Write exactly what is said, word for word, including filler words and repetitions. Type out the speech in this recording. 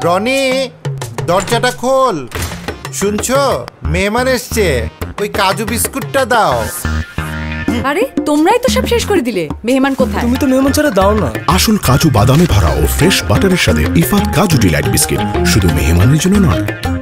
রনি, দরজাটা খোল। শুনছো, মেহমান এসছে, ওই কাজু বিস্কুটটা দাও। আরে তোমরাই তো সব শেষ করে দিলে, মেহমান কোথায়? তুমি তো মেহমান ছাড়া দাও না। আসল কাজু বাদামে ভরা ও ফ্রেশ বাটারের সাথে ইফাত কাজু ডিলাইট বিস্কিট শুধু মেহমানের জন্য নয়।